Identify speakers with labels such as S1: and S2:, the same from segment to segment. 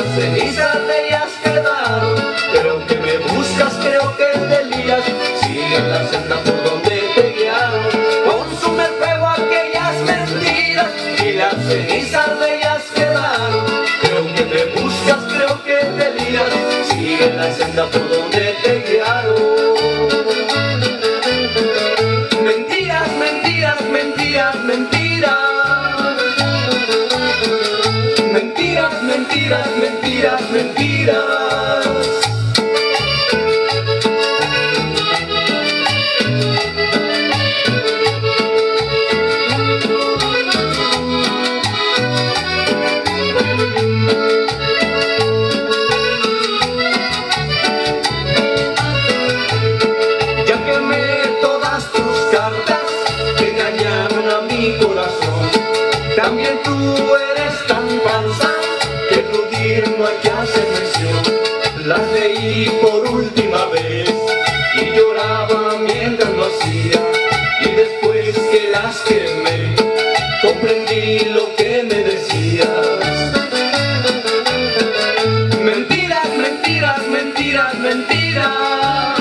S1: las cenizas de ellas quedaron. Creo que me buscas, creo que te lías, sigue la senda por donde te guiaron. Consume el fuego aquellas mentiras y las cenizas de ellas quedaron. Creo que me buscas, creo que te lías, sigue la senda por donde te guiaron. Mentiras, mentiras, mentiras, mentiras. Mentiras, mentiras, mentiras, mentiras. Ya quemé todas tus cartas que engañaron a mi corazón. También tú eres tan falsa que eludir no hay que hacer mención. Las leí por última vez y lloraba mientras lo hacía, y después que las quemé comprendí lo que me decías. Mentiras, mentiras, mentiras, mentiras.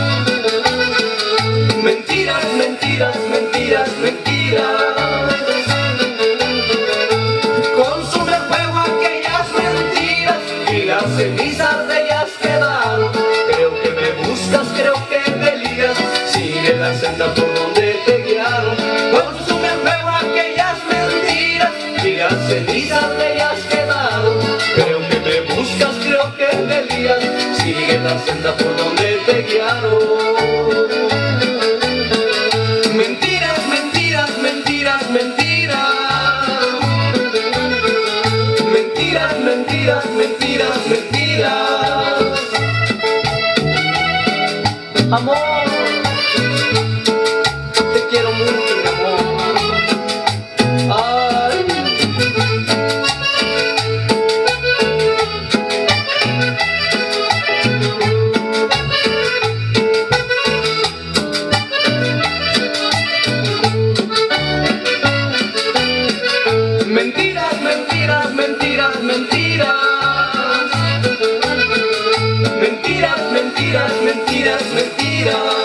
S1: Mentiras, mentiras, mentiras, mentiras. Consume el fuego aquellas mentiras y las cenizas de ellas quedaron. Creo que me buscas, creo que te lías, sigue la senda por donde te guiaron. Consume el fuego aquellas mentiras y las cenizas de ellas quedaron. Creo que me buscas, creo que te lías, sigue la senda por donde te guiaron. Mentiras, mentiras, mentiras, mentiras. Mentiras, mentiras, mentiras, mentiras. Amor, te quiero mucho, mi amor. Ay. Mentiras, mentiras, mentiras, mentiras. Mentiras, mentiras, mentiras, mentiras.